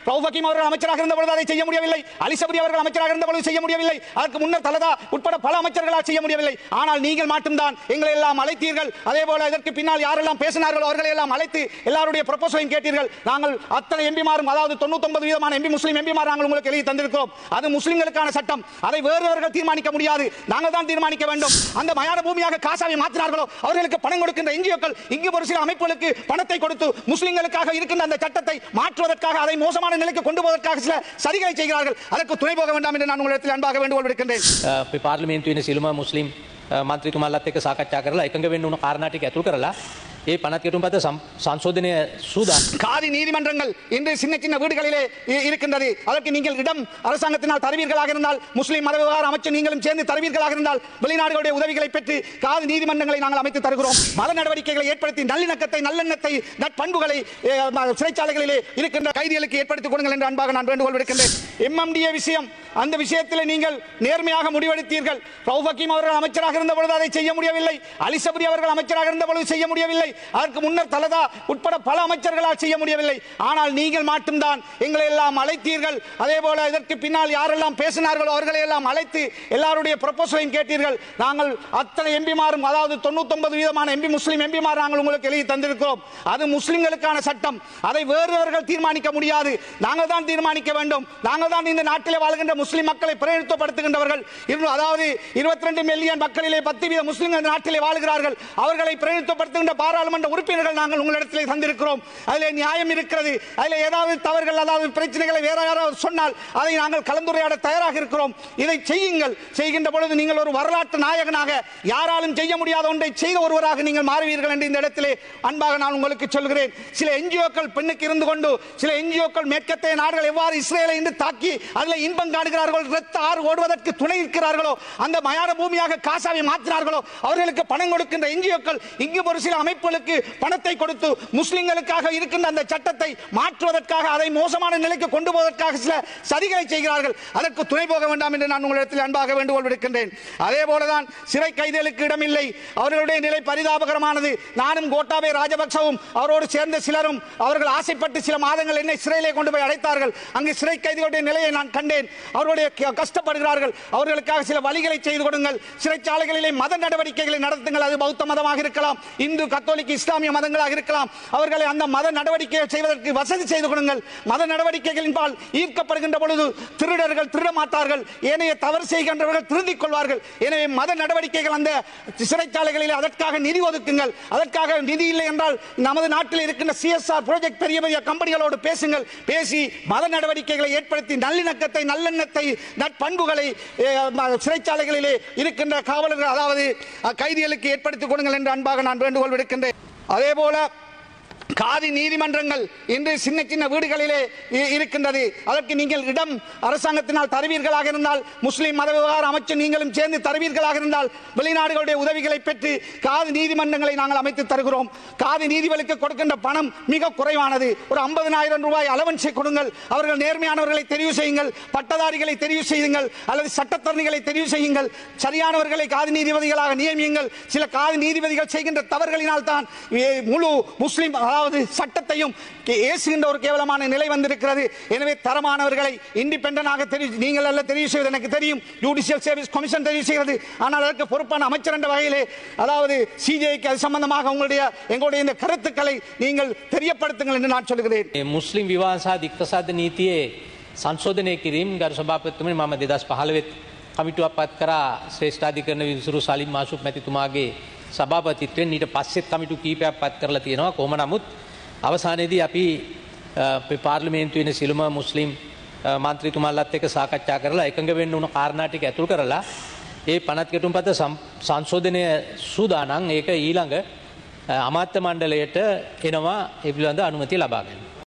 ரவுஃப் ஹக்கீம் அவர்கள் அமைச்சராக இருந்த பொழுது அதை செய்ய முடியவில்லை. அலி சப்ரி அவர்கள் அமைச்சராக இருந்த பொழுது செய்ய முடியவில்லை. அதற்கு முன்னர் தலதா உட்பட பல அமைச்சர்களால் செய்ய முடியவில்லை. ஆனால் நீங்கள் மட்டும்தான் எங்களை எல்லாம் அழைத்தீர்கள். அதே போல இதற்கு பின்னால் யாரெல்லாம் பேசினார்களோ அவர்களை எல்லாம் அழைத்து எல்லாருடைய ப்ரொபோசலையும் கேட்டீர்கள். நாங்கள் அத்தனை எம்பிமாரும், அதாவது 99% எம்பி முஸ்லிம் எம்பிமார் நாங்கள் உங்களுக்கு எழுதி தந்திருக்கிறோம். அது முஸ்லிம்களுக்கான சட்டம். அதை வேறவர்கள் தீர்மானிக்க முடியாது, நாங்கள் தான் தீர்மானிக்க வேண்டும். அந்த மயான பூமியாக காசாவை மாற்றினார்களோ அவர்களுக்கு பணம் கொடுக்கின்ற என்ஜிஓக்கள் இங்கு ஒரு சில அமைப்புகளுக்கு பணத்தை கொடுத்து முஸ்லிம்களுக்காக இருக்கின்ற அந்த சட்டத்தை மாற்றுவதற்காக, அதை மோசமான நிலைக்கு கொண்டு போவதற்காக சில சதிகளை செய்கிறார்கள். அதற்கு துணை போக வேண்டாம் என்று நான் உங்களிடத்தில் அன்பாக வேண்டுகோள் விடுக்கின்றேன். පාර්ලිමේන්තුවේ සියලුම මුස්ලිම් මන්ත්‍රීතුමාලත් එක්ක සාකච්ඡා කරලා එකඟ වෙන්න උණු කාරණා ටික ඇතුළු කරලා ඒ පනත් කෙටුම්පත සංශෝධනය සූදානම්. காதி நீதிமன்றங்கள் இன்று சின்ன சின்ன வீடுகளிலே இருக்கின்றது. அதற்கு நீங்கள் இடம் அரசாங்கத்தினால் தருவீர்களாக இருந்தால், முஸ்லிம் மத விவகார அமைச்சர் நீங்களும் சேர்ந்து தருவீர்களாக இருந்தால், வெளிநாடுகளுடைய உதவிகளை பெற்று காதி நீதிமன்றங்களை நாங்கள் அமைத்து தருகிறோம். மத நடவடிக்கைகளை ஏற்படுத்தி நல்லிணக்கத்தை, நல்லெண்ணத்தை, நட்பண்புகளை சிறைச்சாலைகளிலே இருக்கின்ற கைதிகளுக்கு ஏற்படுத்திக் கொடுங்கள் என்று அன்பாக நான் வேண்டுகோள் விடுக்கின்றேன். எம்எம்டிஏ விஷயம், அந்த விஷயத்தில் நீங்கள் நேர்மையாக முடிவெடுத்தீர்கள். ரவுஃப் ஹக்கீம் அவர்கள் அமைச்சராக இருந்த பொழுது அதை செய்ய முடியவில்லை. அலி சப்ரி அவர்கள் அமைச்சராக இருந்த பொழுது செய்ய முடியவில்லை. அதற்கு முன்னர் தலதா உட்பட பல அமைச்சர்களால் செய்ய முடியவில்லை. ஆனால் நீங்கள் மட்டும்தான் எங்களை எல்லாம் அழைத்தீர்கள். அதே போல இதற்கு பின்னால் யாரெல்லாம் பேசினார்களோ அவர்களை எல்லாம் அழைத்து எல்லாருடைய ப்ரொபோசலையும் கேட்டீர்கள். நாங்கள் அத்தனை எம்பிமாரும், அதாவது 99% எம்பி முஸ்லிம் எம்பிமார் நாங்கள் உங்களுக்கு எழுதி தந்திருக்கிறோம். அது முஸ்லிம்களுக்கான சட்டம். அதை வேறவர்கள் தீர்மானிக்க முடியாது, நாங்கள் தான் தீர்மானிக்க வேண்டும். நாங்கள் தான் இந்த நாட்டிலே வாழ்கின்ற முஸ்லிம் மக்களை பிரதிநிதித்துவப்படுத்துகின்றவர்கள். அதாவது 22 மில்லியன் மக்களிலே 10% முஸ்லிம்கள் நாட்டிலே வாழ்கிறார்கள். அவர்களை பிரதிநிதித்துவப்படுத்துகின்ற பாராளுமன்ற உறுப்பினர்கள் நாங்கள் உங்களிடத்திலே தந்திருக்கிறோம். அதிலே நியாயம் இருக்கிறது. அதில் ஏதாவது தவறுகள், அதாவது பிரச்சனைகளை வேற யாராவது சொன்னால் அதை நாங்கள் கலந்துரையாட தயாராக இருக்கிறோம். இதை செய்யுங்கள். செய்கின்ற பொழுது நீங்கள் ஒரு வரலாற்று நாயகனாக, யாராலும் செய்ய முடியாத ஒன்றை செய்த ஒருவராக நீங்கள் மாறுவீர்கள் என்று இந்த இடத்திலே அன்பாக நான் உங்களுக்கு சொல்கிறேன். சில என்ஜிஓக்கள் பெண்ணுக்கு இருந்து கொண்டு, சில என்ஜிஓக்கள் மேற்கத்தைய நாடுகள் எவ்வாறு இஸ்ரேலை இன்று தாக்கி அதில் இன்பம் காணுகிறார்கள், இரத்த ஆறு ஓடுவதற்கு துணை இருக்கிறார்களோ, அந்த மயான பூமியாக காசாவை மாற்றினார்களோ அவர்களுக்கு பணம் கொடுக்கின்ற என்ஜிஓக்கள் இங்கு ஒரு சில அமைப்புகளுக்கு பணத்தை கொடுத்து முஸ்லிம்களுக்காக இருக்கின்ற அந்த சட்டத்தை மாற்றுவதற்காக, அதை மோசமான நிலைக்கு கொண்டு போவதற்காக சில சதிகளை செய்கிறார்கள். அதற்கு துணை போக வேண்டாம் என்று நான் உங்களிடத்தில் அன்பாக வேண்டுகோள் விடுக்கின்றேன். அதே போலதான் சிறை கைதிகளுக்கு இடமில்லை. அவர்களுடைய நிலை பரிதாபகரமானது. நானும் கோட்டாபய ராஜபக்சவும் அவரோடு சேர்ந்த சிலரும் அவர்கள் ஆசைப்பட்டு சில மாதங்கள் என்னை சிறையிலே கொண்டு போய் அடைத்தார்கள். அங்கு சிறை கைதிகளுடைய நிலையை நான் கண்டேன். அவருடைய கஷ்டப்படுகிறார்கள். அவர்களுக்காக சில வழிகளை செய்து கொடுங்கள். சிறைச்சாலைகளிலே மத நடவடிக்கைகளை நடத்துங்கள். அது பௌத்த மதமாக இருக்கலாம், இந்து கத்தோலிக் இஸ்லாமிய மதங்களாக இருக்கலாம். அவர்களை அந்த மத நடவடிக்கைகள் செய்வதற்கு வசதி செய்து கொடுங்கள். மத நடவடிக்கைகளின் பால் ஈர்க்கப்படுகின்ற பொழுது திருடர்கள் திருட மாட்டார்கள், ஏனைய தவறு செய்கின்றவர்கள் திருந்திக் கொள்வார்கள். எனவே மத நடவடிக்கைகள் அந்த சிறைச்சாலைகளில் அதற்காக நிதி ஒதுக்குங்கள். அதற்காக நிதி இல்லை என்றால் நமது நாட்டில் இருக்கின்ற CSR ப்ராஜெக்ட் பெரிய பெரிய கம்பெனிகளோடு பேசுங்கள். பேசி மத நடவடிக்கைகளை ஏற்படுத்தி நல்லிணக்கத்தை, நல்லெண்ணத்தை, நட்பண்புகளை சிறைச்சாலைகளிலே இருக்கின்ற காவலர்கள், அதாவது கைதிகளுக்கு ஏற்படுத்திக் கொடுங்கள் என்று அன்பாக நான் வேண்டுகோள் விடுக்கின்றேன். அதே போல காதி நீதிமன்றங்கள் இன்று சின்ன சின்ன வீடுகளிலே இருக்கின்றது. அதற்கு நீங்கள் இடம் அரசாங்கத்தினால் தருவீர்களாக இருந்தால், முஸ்லிம் மத விவகார அமைச்சர் நீங்களும் சேர்ந்து தருவீர்களாக இருந்தால், வெளிநாடுகளுடைய உதவிகளை பெற்று காதி நீதிமன்றங்களை நாங்கள் அமைத்து தருகிறோம். காதி நீதிபதிகளுக்கு கொடுக்கின்ற பணம் மிக குறைவானது. ஒரு 50,000 ரூபாய் அலவன்ஸை கொடுங்கள். அவர்கள் நேர்மையானவர்களை தெரிவு செய்யுங்கள், பட்டதாரிகளை தெரிவு செய்யுங்கள், அல்லது சட்டத்தரணிகளை தெரிவு செய்யுங்கள். சரியானவர்களை காதி நீதிபதிகளாக நியமியுங்கள். சில காதி நீதிபதிகள் செய்கின்ற தவறுகளினால் தான் முழு முஸ்லிம், அதாவது சட்டத்தையும் ஏசுகின்ற ஒரு கேவலமான நிலை வந்திருக்கிறது. எனவே தரமானவர்களை இண்டிபெண்டன்டாக நீங்கள் அல்ல தெரிவு செய்வது எனக்கு தெரியும், ஜுடிஷியல் சர்வீஸ் கமிஷன் தெரிவு செய்கிறது. ஆனால் அதற்கு பொறுப்பான அமைச்சர் என்ற வகையிலே, அதாவது சிஜேக்கு அது சம்பந்தமாக எங்களுடைய இந்த கருத்துக்களை நீங்கள் தெரியப்படுத்துங்கள் என்று நான் சொல்கிறேன். මුස්ලිම් විවාහ සහ දික්කසාද නීතියේ සංශෝධනය කිරීම ගරු සභාපතිතුමනි මම 2015 කමිටුවක් පත් කරා ශ්‍රේෂ්ඨාධිකරණ විසුරු සලිම් මාසුප් මැතිතුමාගේ සභාපතිත්වයෙන්. ඊට පස්සෙත් කමිටු කීපයක් පත් කරලා තියෙනවා. කොහොම නමුත් අවසානයේදී අපි පාර්ලිමේන්තුවේ සියලුම මුස්ලිම් මන්ත්‍රීතුමාලත් එක්ක සාකච්ඡා කරලා එකඟ වෙන්න උණු කාරණා ටික ඇතුළු කරලා ඒ පනත් කෙටුම්පත සංශෝධනය සූදානම්. ඒක ඊළඟ අමාත්‍ය මණ්ඩලයට එනවා ඒ පිළිබඳ අනුමැතිය ලබා ගන්න.